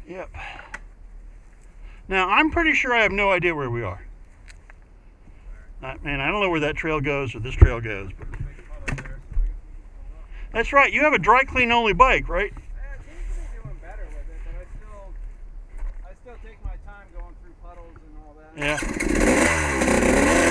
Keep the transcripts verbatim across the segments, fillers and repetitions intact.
Yep. Now, I'm pretty sure I have no idea where we are. I, man, I don't know where that trail goes or this trail goes. But that's right. You have a dry clean only bike, right? I seem to be doing better with it, but I still, I still take my time going through puddles and all that. Yeah.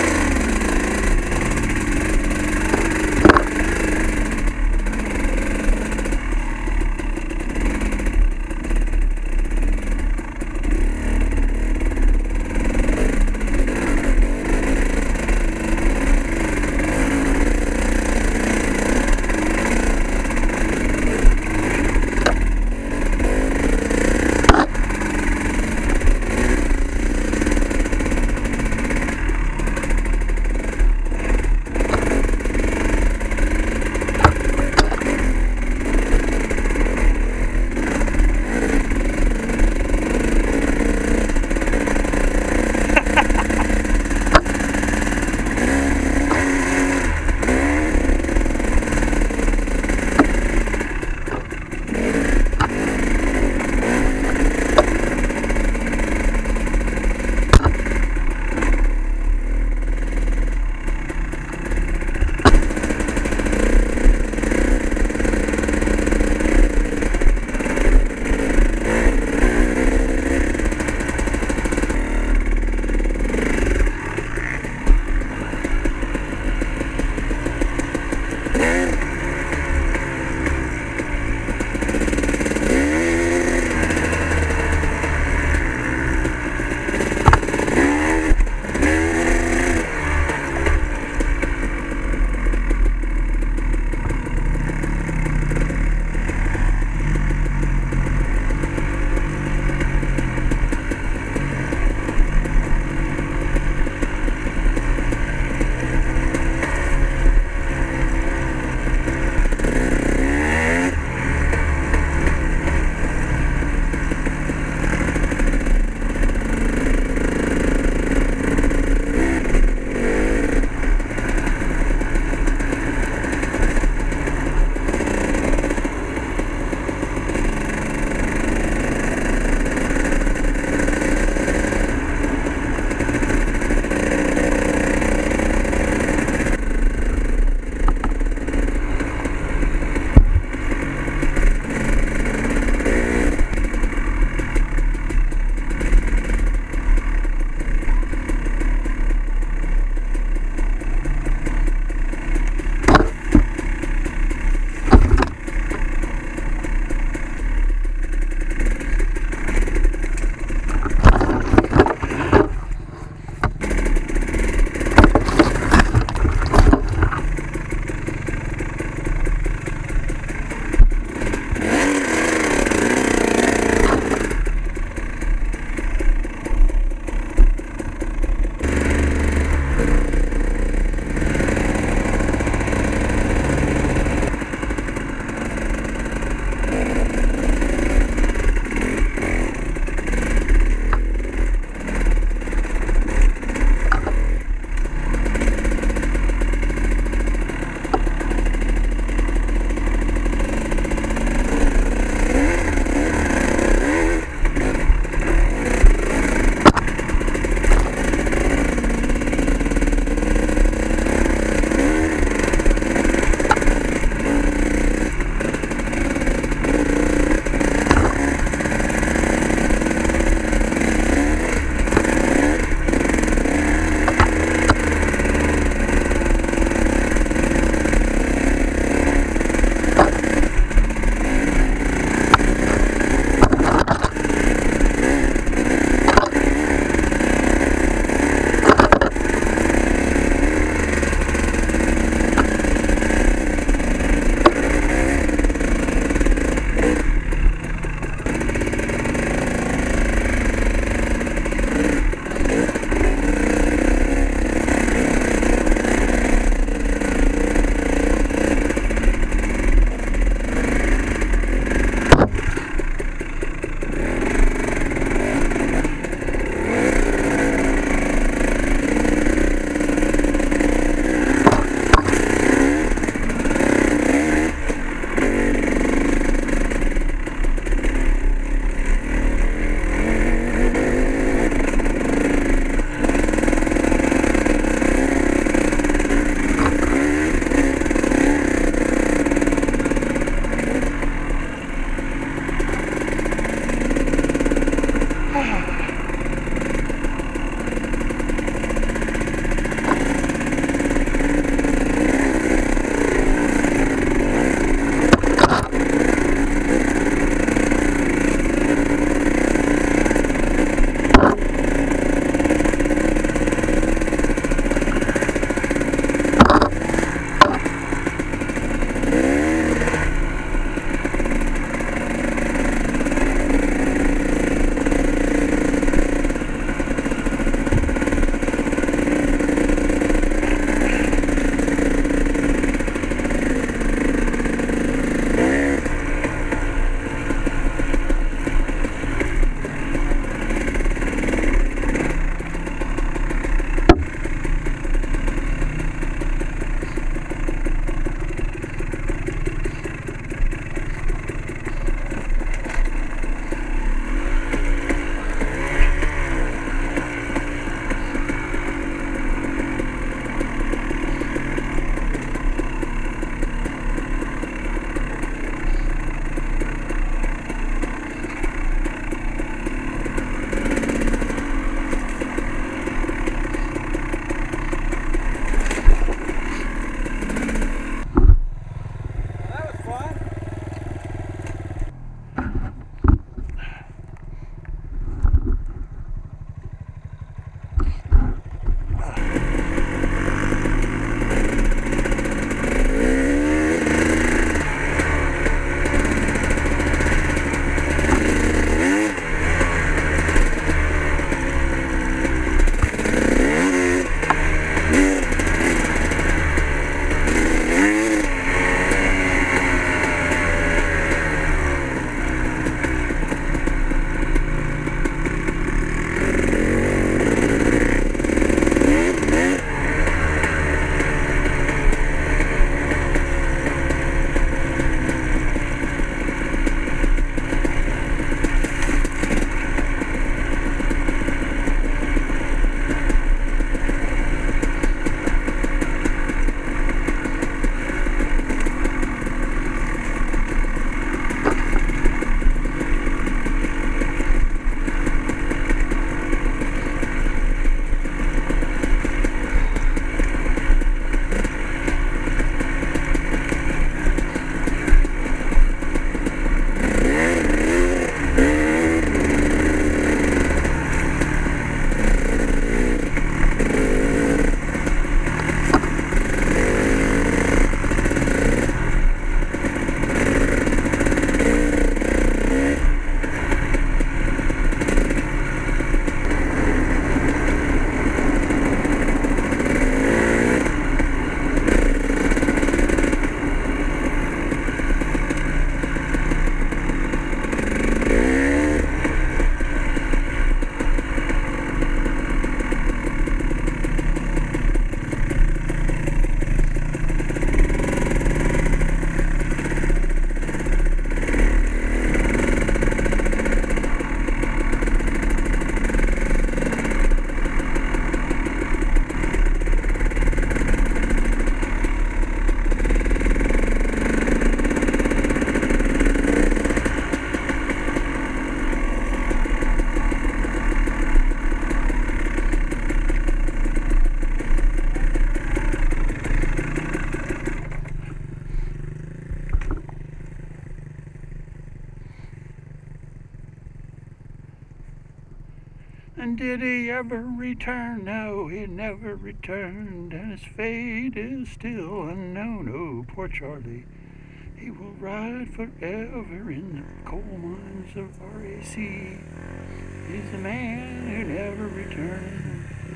And did he ever return? No, he never returned, and his fate is still unknown. Oh, poor Charlie. He will ride forever in the coal mines of R A C. He's the man who never returned.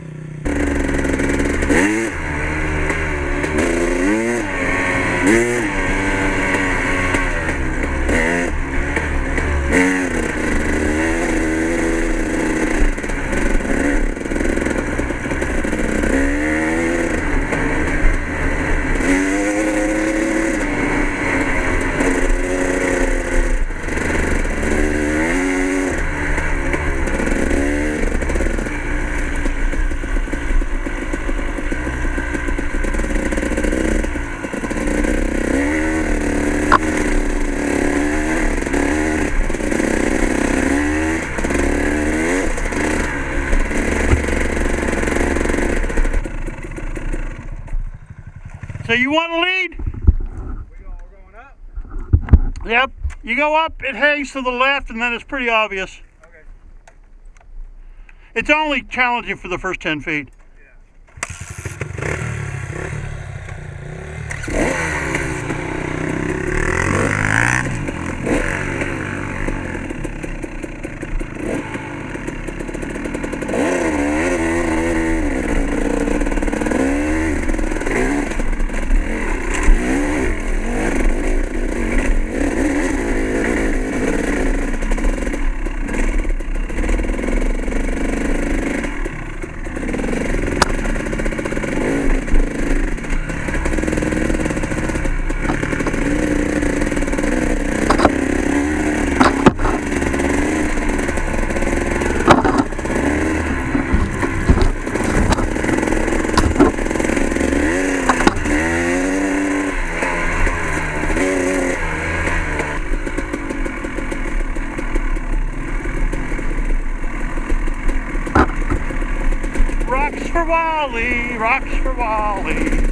So you want to lead? We all going up? Yep. You go up, it hangs to the left, and then it's pretty obvious. Okay. It's only challenging for the first ten feet. Rocks for Wally, rocks for Wally.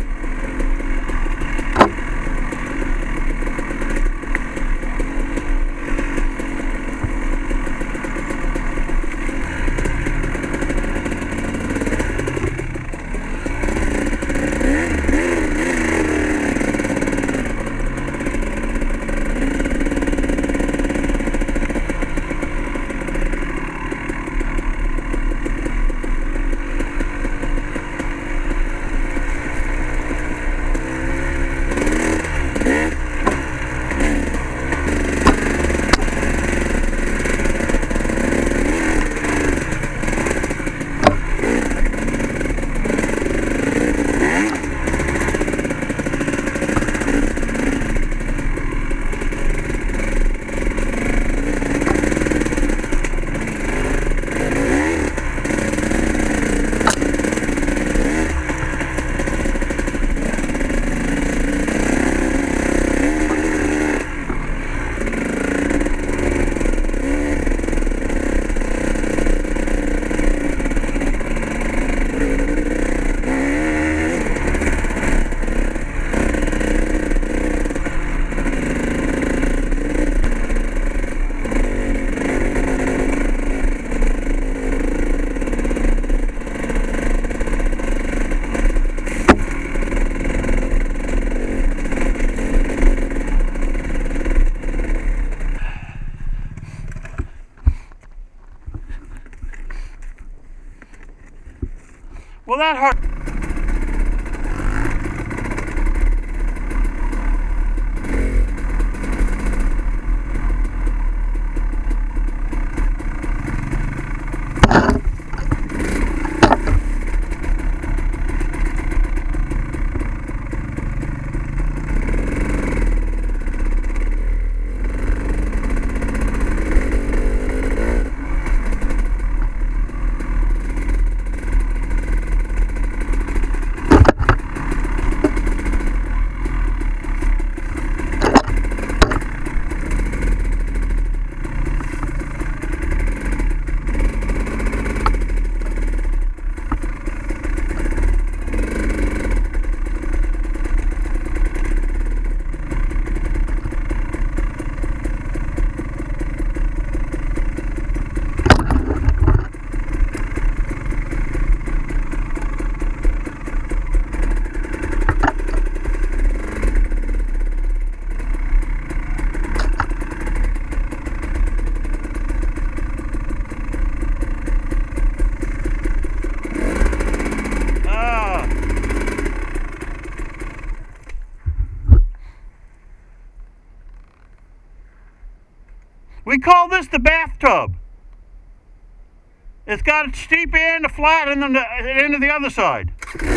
Well, that hurt. this the bathtub. It's got a steep end, a flat, and then the end of the other side.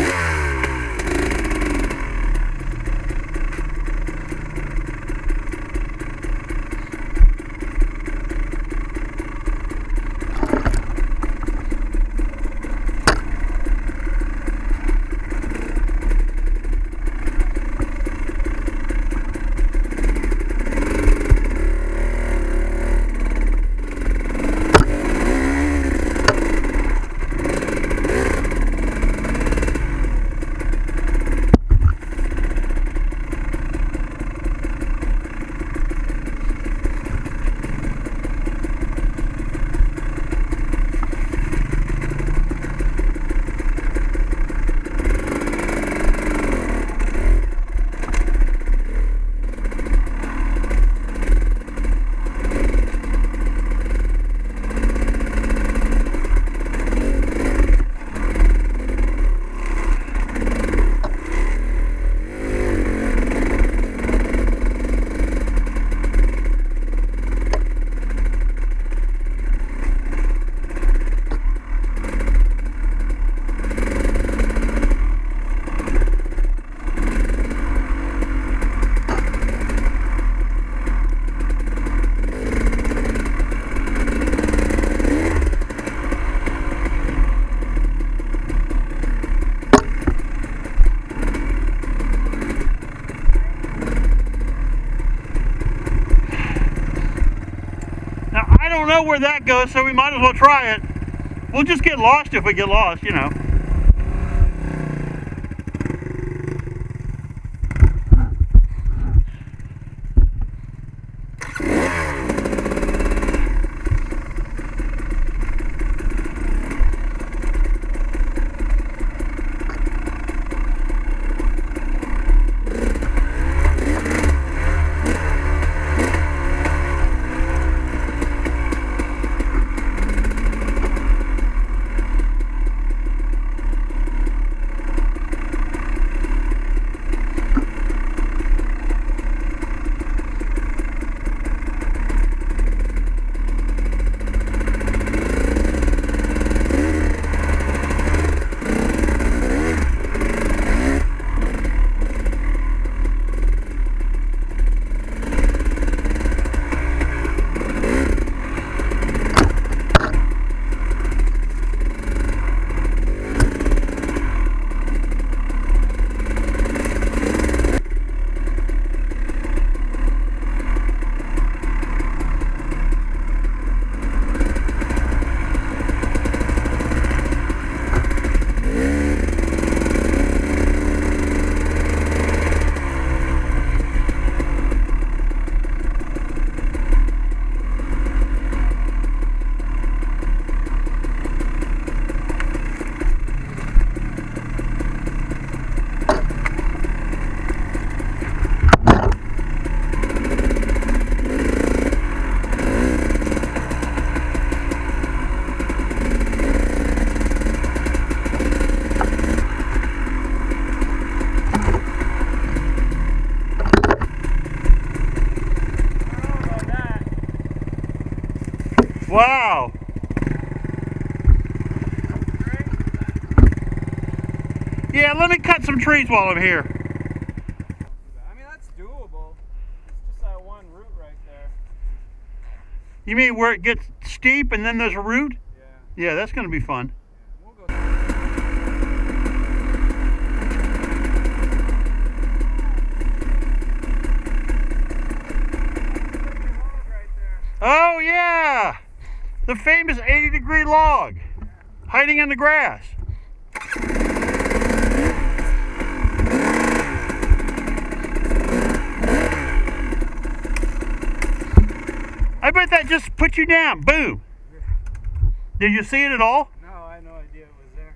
I don't know where that goes, so we might as well try it. We'll just get lost if we get lost, you know. Wow. Yeah, let me cut some trees while I'm here. I mean, that's doable. It's just that one route right there. You mean where it gets steep and then there's a route? Yeah. Yeah, that's going to be fun. Yeah, we'll go. Oh, yeah. The famous eighty degree log hiding in the grass. I bet that just put you down. Boom. Did you see it at all? No, I had no idea it was there.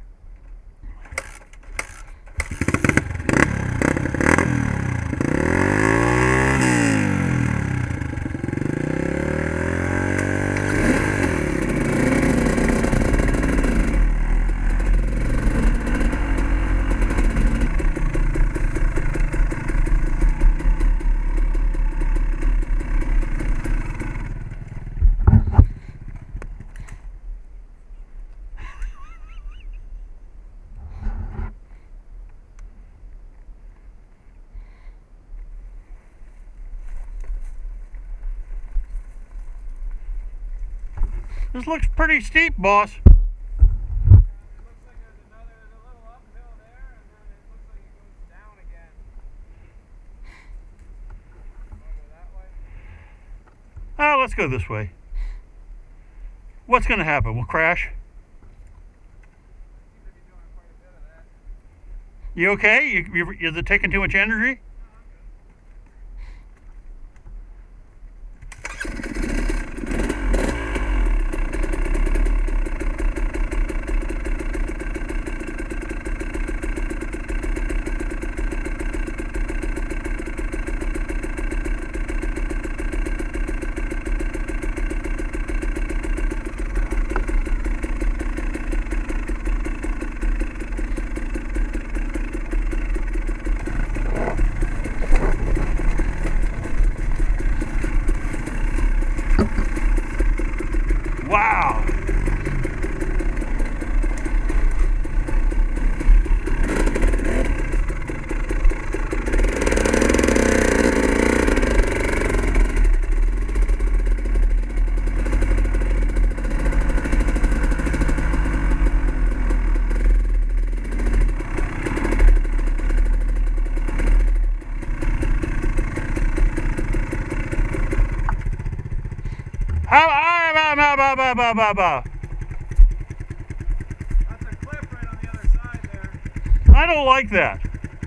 This looks pretty steep, boss. It looks like there's another, there's a little uphill there, and then it looks like it goes down again. Want to go that way? Oh, let's go this way. What's going to happen? We'll crash. Seems to be doing quite a bit of that. You okay? You, you, is it taking too much energy? Wow! How, ah, bah, bah, bah, bah, bah, bah, bah. That's a cliff right on the other side there. I don't like that.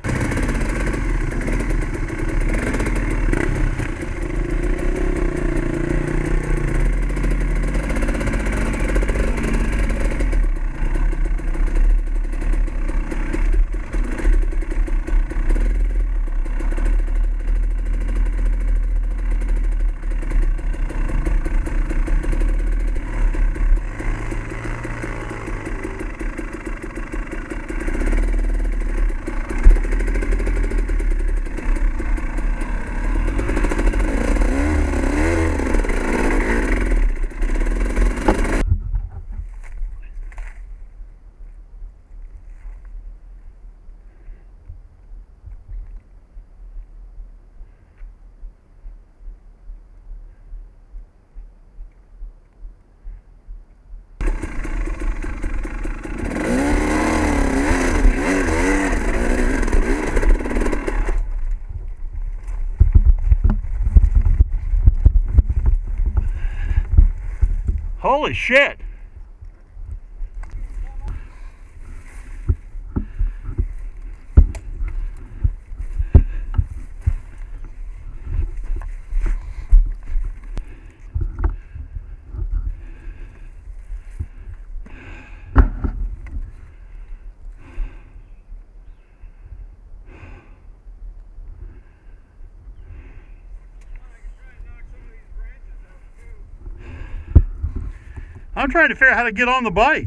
Holy shit! I'm trying to figure out how to get on the bike.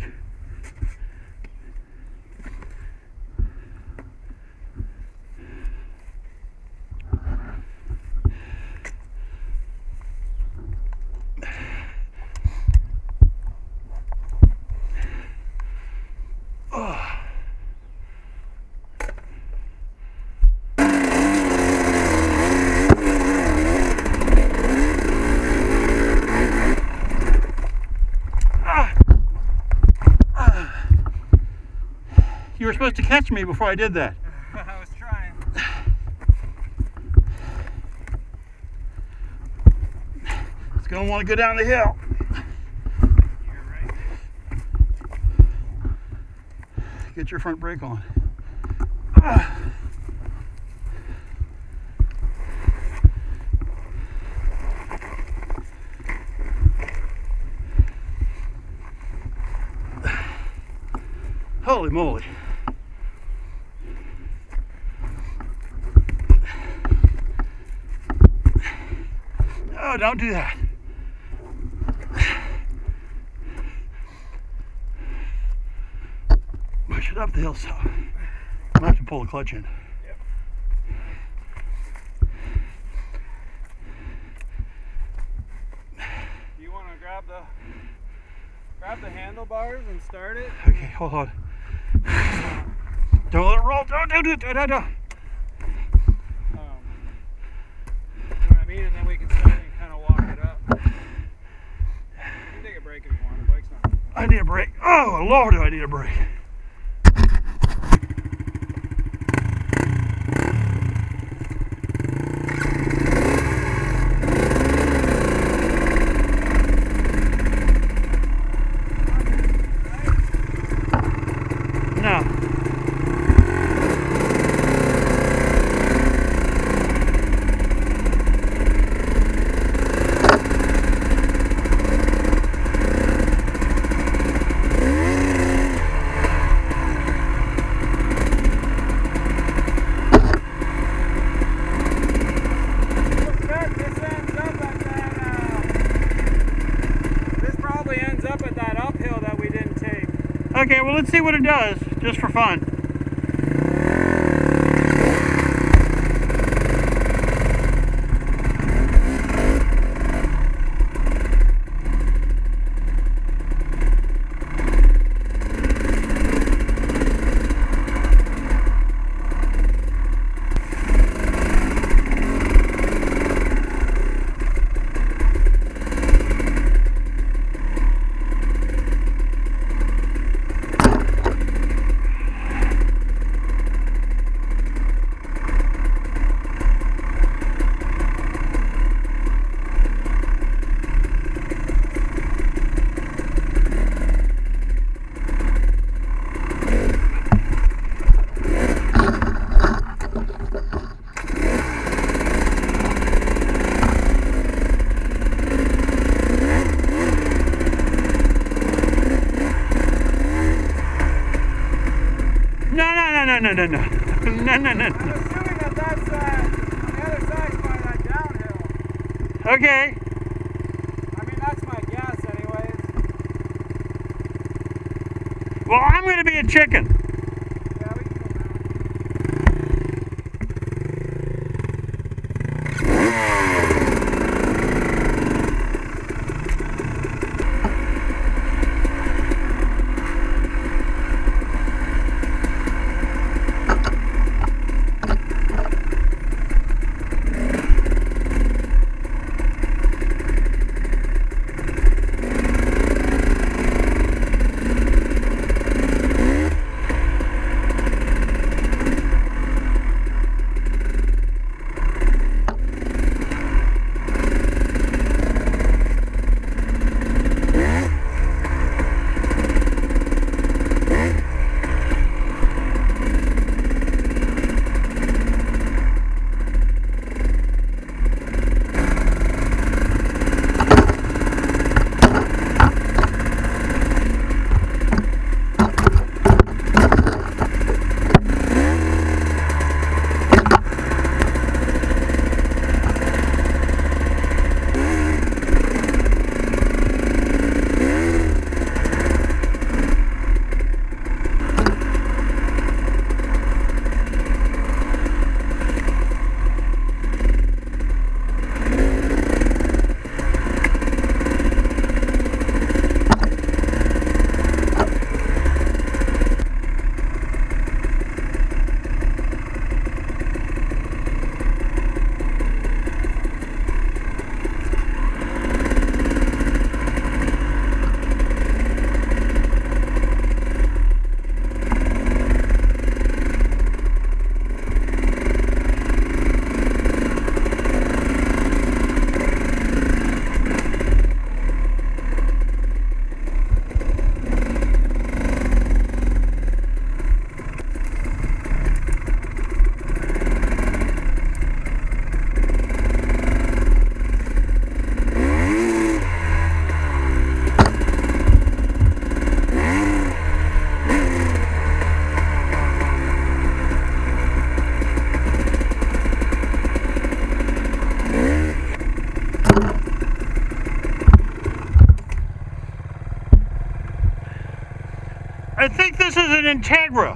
You were supposed to catch me before I did that. I was trying. It's going to want to go down the hill. You're right. Get your front brake on. Holy moly. Oh, don't do that. Push it up the hill some. I'm gonna have to pull the clutch in. Yep. Do you want to grab the grab the handlebars and start it? Okay, hold on. Don't let it roll. Don't, don't do it. Don't, don't, don't. Um, you know what I mean? And then we can start and kind of walk it up. You can take a break. brake if you want. The bike's not moving. I need a break. Oh, Lord, do I need a break. No. Okay, well, let's see what it does, just for fun. No, no, no, no, no, no, no, no. I'm assuming that that's uh, on the other side by that downhill. Okay. I mean, that's my guess anyways. Well, I'm going to be a chicken. Yeah, we can go down. I think this is an Integra.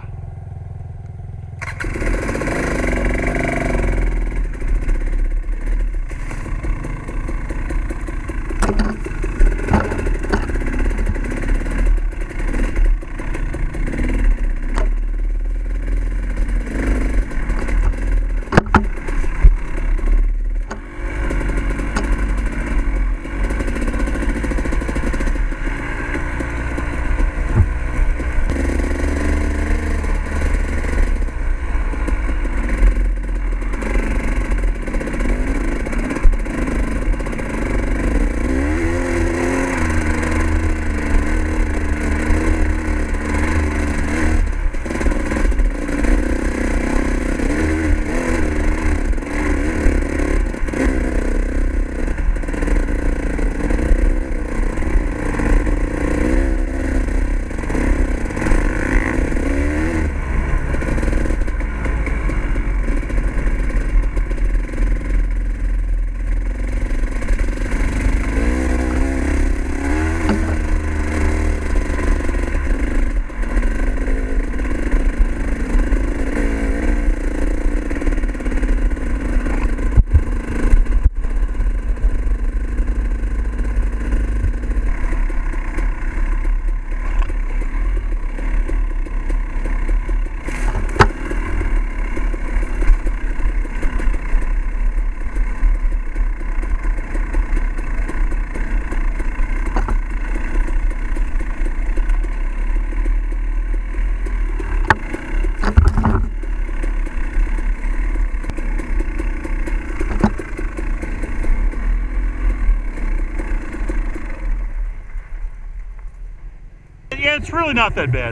Yeah, it's really not that bad.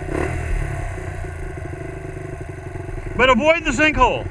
But avoid the sinkhole.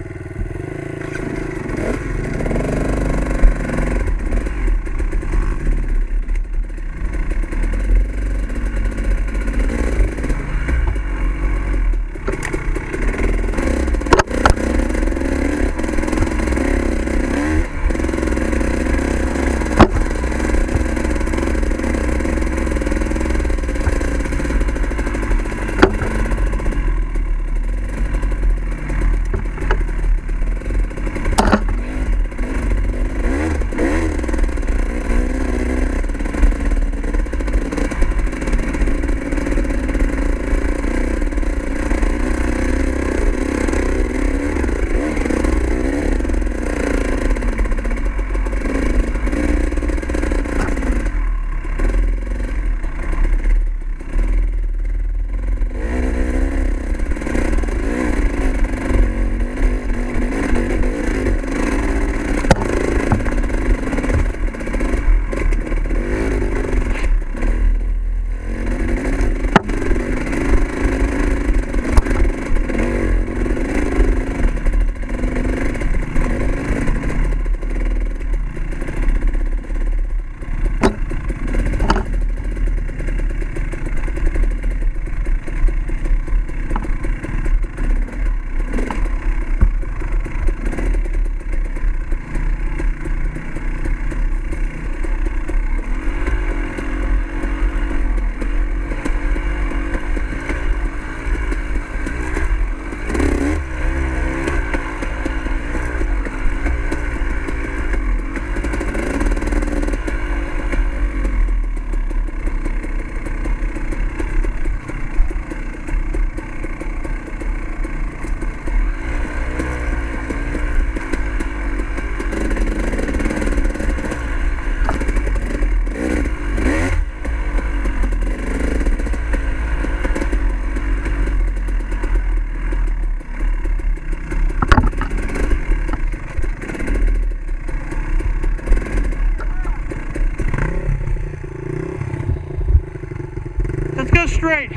Let's go straight.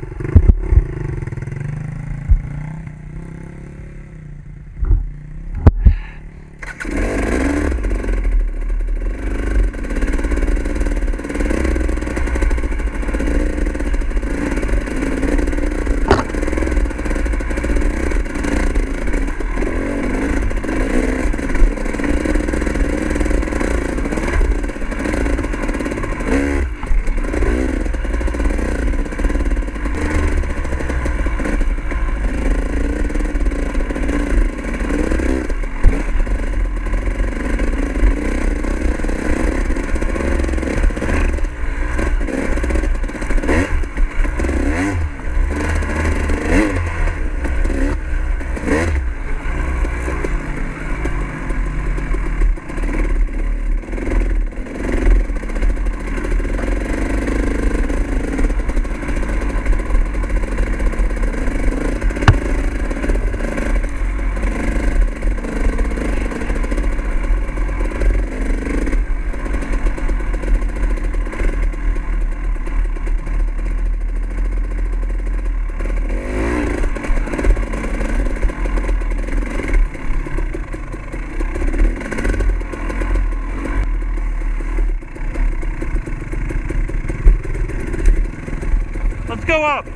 Let's go up.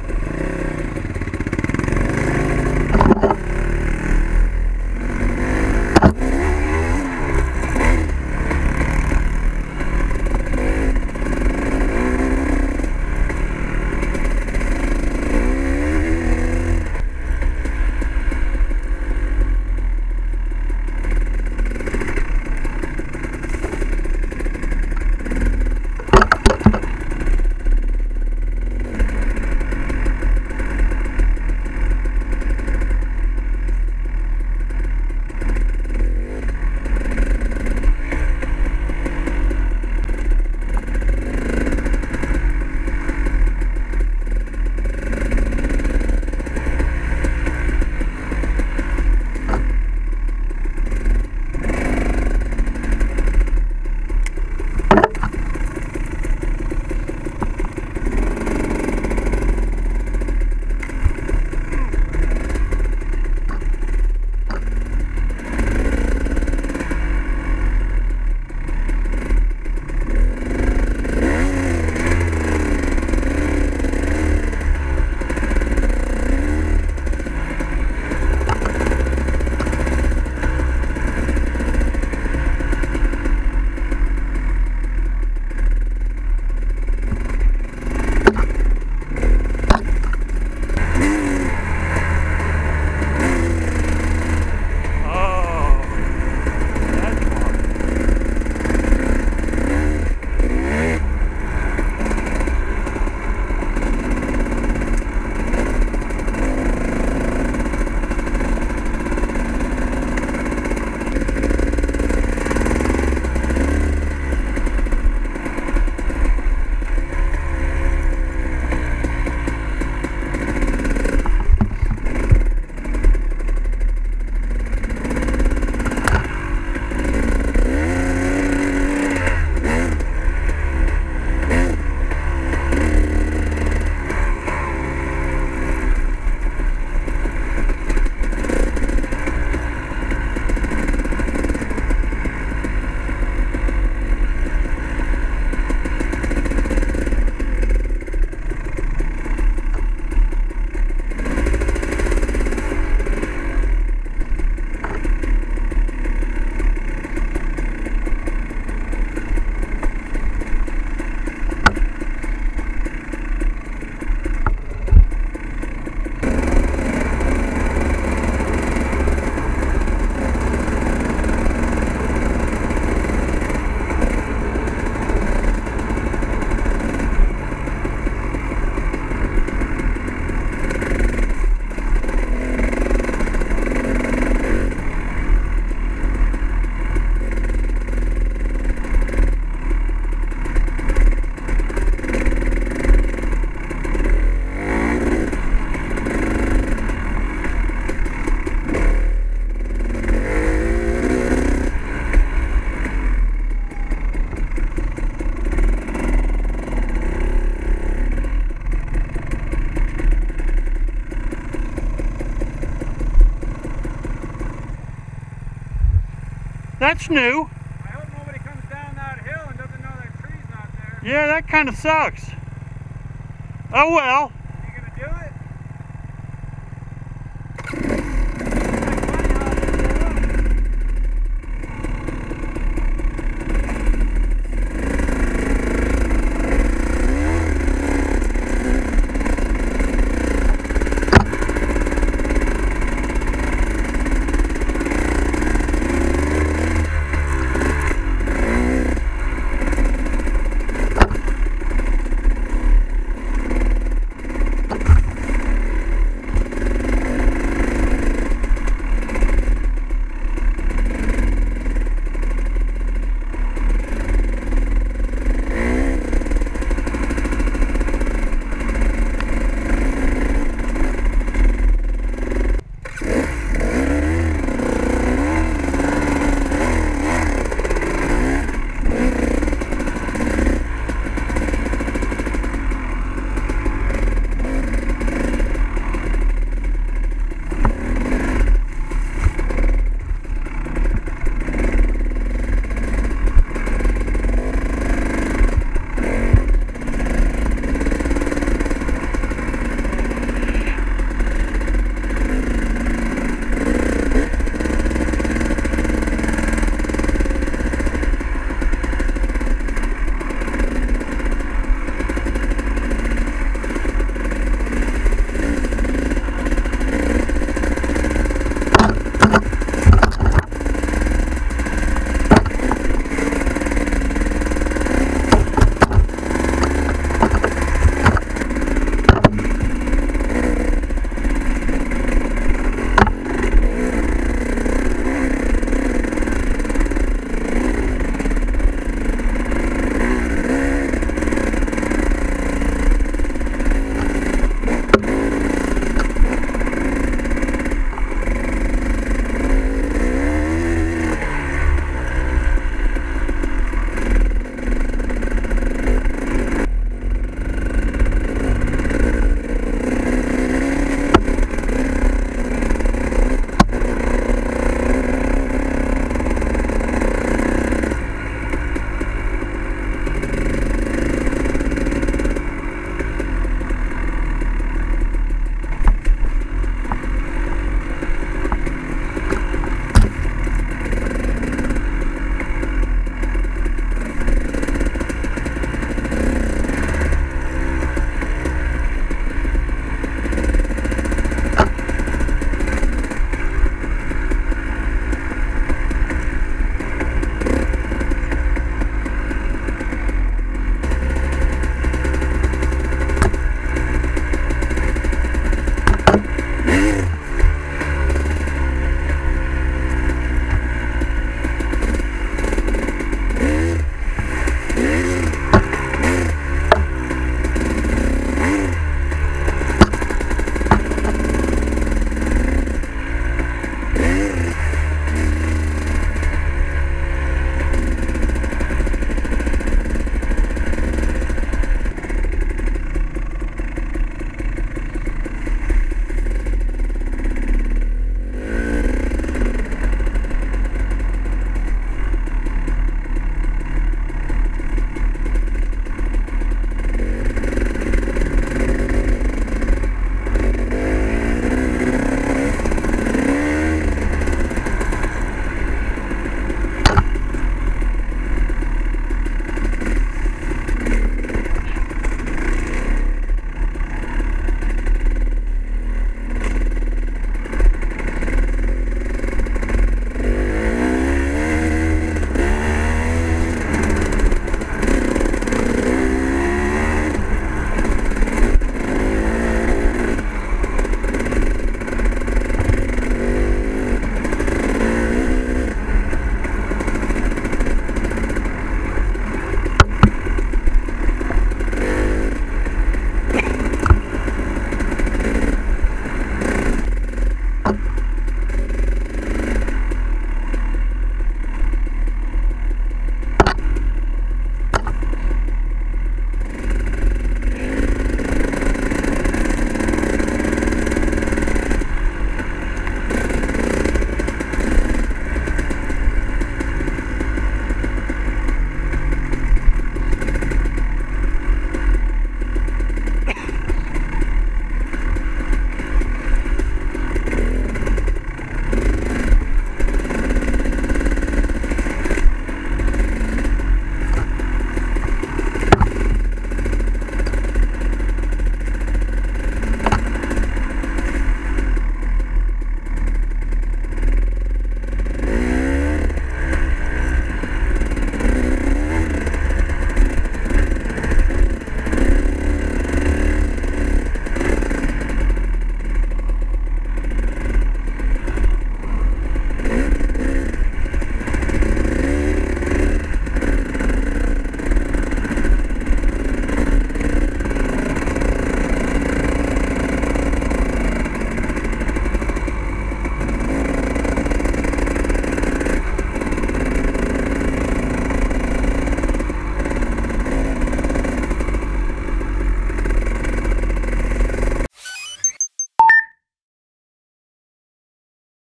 that's new. I hope nobody comes down that hill and doesn't know that tree's not there. Yeah, that kind of sucks. Oh well.